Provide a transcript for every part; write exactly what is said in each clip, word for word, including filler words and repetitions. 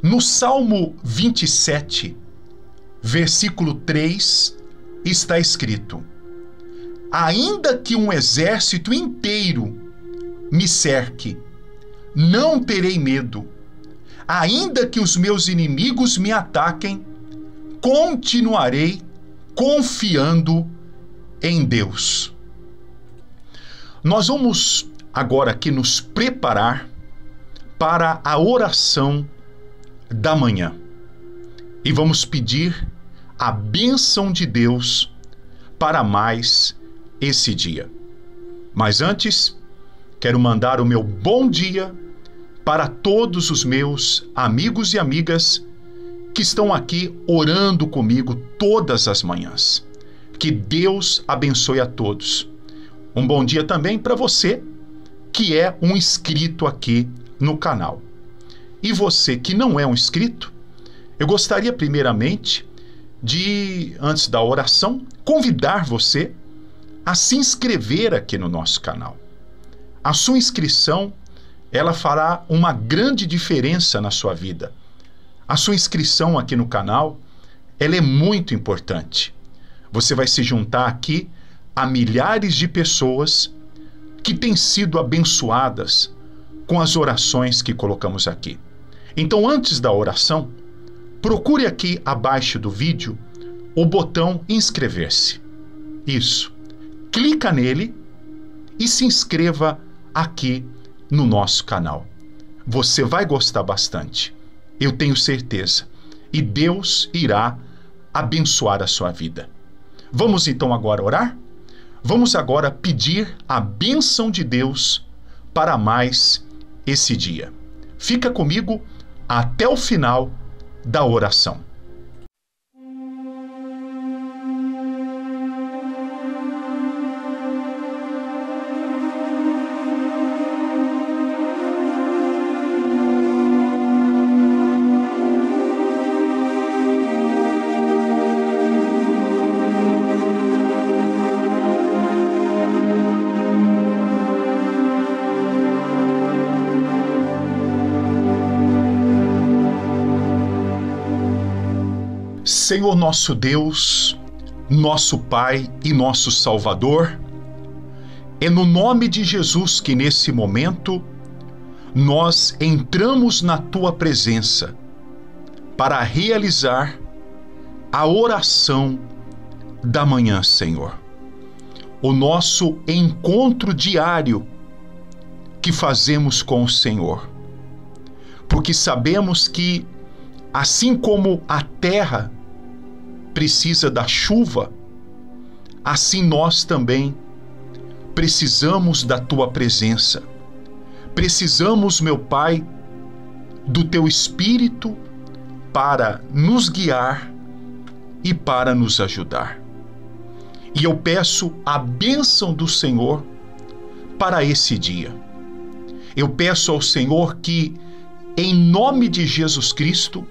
No Salmo vinte e sete, versículo três, está escrito: ainda que um exército inteiro me cerque, não terei medo. Ainda que os meus inimigos me ataquem, continuarei confiando em Deus. Nós vamos agora aqui nos preparar para a oração da manhã e vamos pedir a bênção de Deus para mais esse dia. Mas antes, quero mandar o meu bom dia para todos os meus amigos e amigas que estão aqui orando comigo todas as manhãs. Que Deus abençoe a todos. Um bom dia também para você que é um inscrito aqui no canal. E você que não é um inscrito, eu gostaria primeiramente de, antes da oração, convidar você a se inscrever aqui no nosso canal. A sua inscrição, ela fará uma grande diferença na sua vida. A sua inscrição aqui no canal, ela é muito importante. Você vai se juntar aqui a milhares de pessoas que têm sido abençoadas com as orações que colocamos aqui. Então, antes da oração, procure aqui abaixo do vídeo o botão inscrever-se. Isso. Clica nele e se inscreva aqui no nosso canal. Você vai gostar bastante, eu tenho certeza, e Deus irá abençoar a sua vida. Vamos então agora orar? Vamos agora pedir a bênção de Deus para mais esse dia. Fica comigo até o final da oração. Senhor nosso Deus, nosso Pai e nosso Salvador, é no nome de Jesus que nesse momento nós entramos na Tua presença para realizar a oração da manhã, Senhor. O nosso encontro diário que fazemos com o Senhor. Porque sabemos que, assim como a terra precisa da chuva, assim nós também precisamos da Tua presença. Precisamos, meu Pai, do Teu Espírito para nos guiar e para nos ajudar. E eu peço a bênção do Senhor para esse dia. Eu peço ao Senhor que, em nome de Jesus Cristo,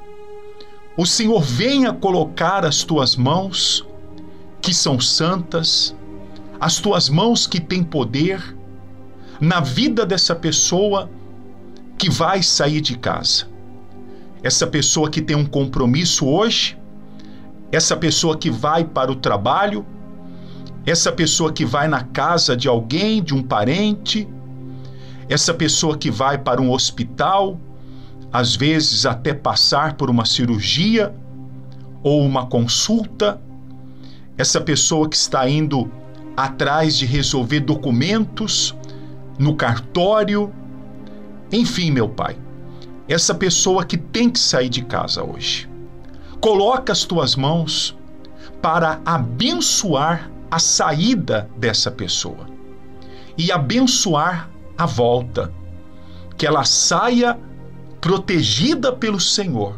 o Senhor venha colocar as Tuas mãos, que são santas, as Tuas mãos que têm poder, na vida dessa pessoa que vai sair de casa. Essa pessoa que tem um compromisso hoje, essa pessoa que vai para o trabalho, essa pessoa que vai na casa de alguém, de um parente, essa pessoa que vai para um hospital, às vezes até passar por uma cirurgia ou uma consulta, essa pessoa que está indo atrás de resolver documentos no cartório, enfim, meu Pai, essa pessoa que tem que sair de casa hoje. Coloca as Tuas mãos para abençoar a saída dessa pessoa e abençoar a volta, que ela saia protegida pelo Senhor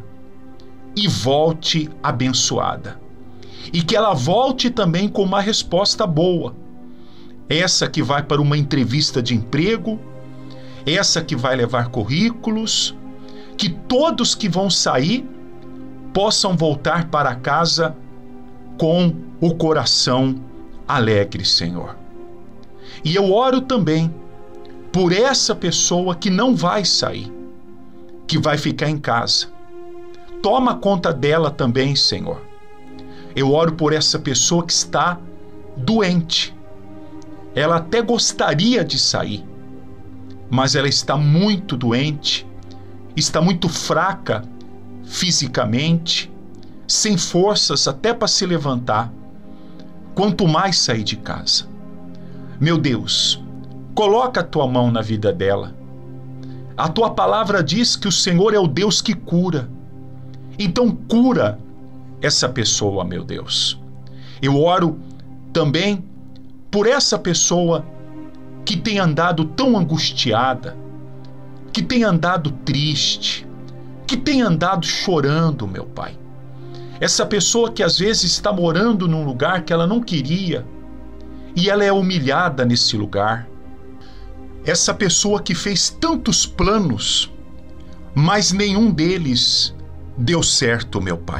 e volte abençoada. E que ela volte também com uma resposta boa. Essa que vai para uma entrevista de emprego, essa que vai levar currículos, que todos que vão sair possam voltar para casa com o coração alegre, Senhor. E eu oro também por essa pessoa que não vai sair, que vai ficar em casa. toma conta dela também, Senhor. Eu oro por essa pessoa que está doente. Ela até gostaria de sair, mas ela está muito doente, está muito fraca fisicamente, sem forças até para se levantar, quanto mais sair de casa. Meu Deus, coloca a tua mão na vida dela. A tua palavra diz que o Senhor é o Deus que cura. Então cura essa pessoa, meu Deus. Eu oro também por essa pessoa que tem andado tão angustiada, que tem andado triste, que tem andado chorando, meu Pai. Essa pessoa que às vezes está morando num lugar que ela não queria e ela é humilhada nesse lugar. Essa pessoa que fez tantos planos, mas nenhum deles deu certo, meu Pai.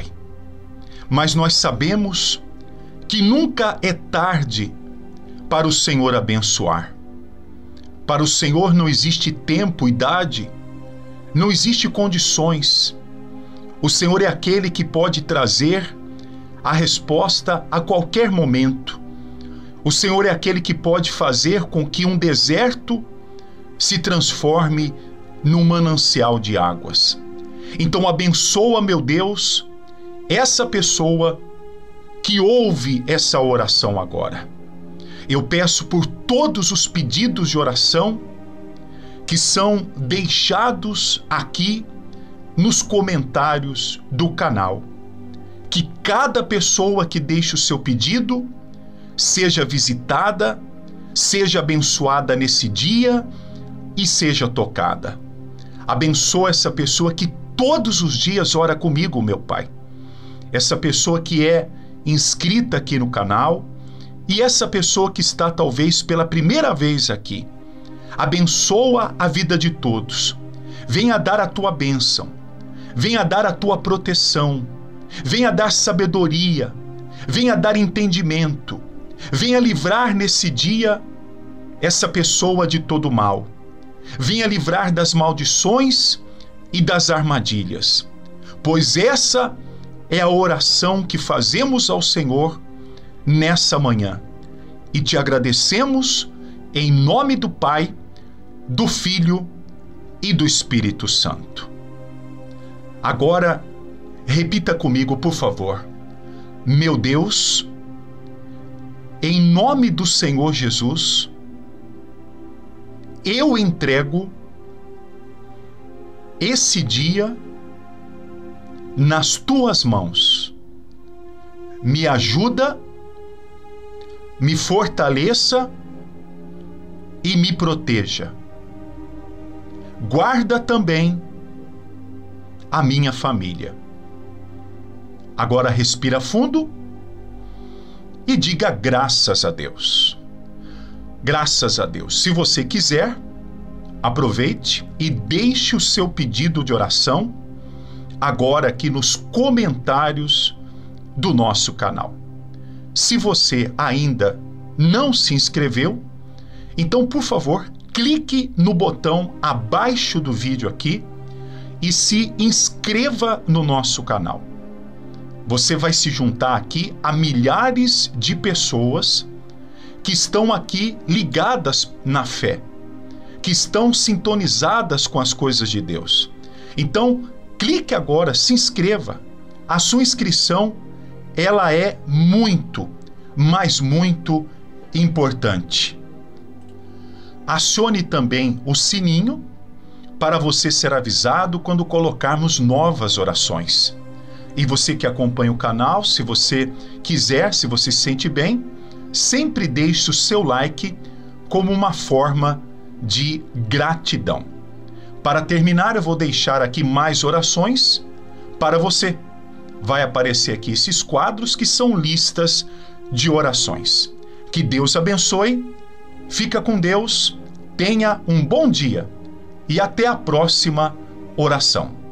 Mas nós sabemos que nunca é tarde para o Senhor abençoar. Para o Senhor não existe tempo, idade, não existe condições. O Senhor é aquele que pode trazer a resposta a qualquer momento. O Senhor é aquele que pode fazer com que um deserto se transforme num manancial de águas. Então abençoa, meu Deus, essa pessoa que ouve essa oração agora. Eu peço por todos os pedidos de oração que são deixados aqui nos comentários do canal. Que cada pessoa que deixe o seu pedido seja visitada, seja abençoada nesse dia e seja tocada. Abençoa essa pessoa que todos os dias ora comigo, meu Pai. Essa pessoa que é inscrita aqui no canal e essa pessoa que está talvez pela primeira vez aqui. Abençoa a vida de todos. Venha dar a tua bênção. Venha dar a tua proteção. Venha dar sabedoria. Venha dar entendimento. Venha livrar nesse dia essa pessoa de todo mal. Venha livrar das maldições e das armadilhas. Pois essa é a oração que fazemos ao Senhor nessa manhã. E te agradecemos em nome do Pai, do Filho e do Espírito Santo. Agora, repita comigo, por favor. Meu Deus, em nome do Senhor Jesus, eu entrego esse dia nas tuas mãos. Me ajuda, me fortaleça e me proteja. Guarda também a minha família. Agora respira fundo e diga graças a Deus. Graças a Deus. Se você quiser, aproveite e deixe o seu pedido de oração agora aqui nos comentários do nosso canal. Se você ainda não se inscreveu, então, por favor, clique no botão abaixo do vídeo aqui e se inscreva no nosso canal. Você vai se juntar aqui a milhares de pessoas que estão aqui ligadas na fé, que estão sintonizadas com as coisas de Deus. Então, clique agora, se inscreva. A sua inscrição, ela é muito, mas muito importante. Acione também o sininho para você ser avisado quando colocarmos novas orações. E você que acompanha o canal, se você quiser, se você se sente bem, sempre deixe o seu like como uma forma de gratidão. Para terminar, eu vou deixar aqui mais orações para você. Vai aparecer aqui esses quadros que são listas de orações. Que Deus abençoe, fica com Deus, tenha um bom dia e até a próxima oração.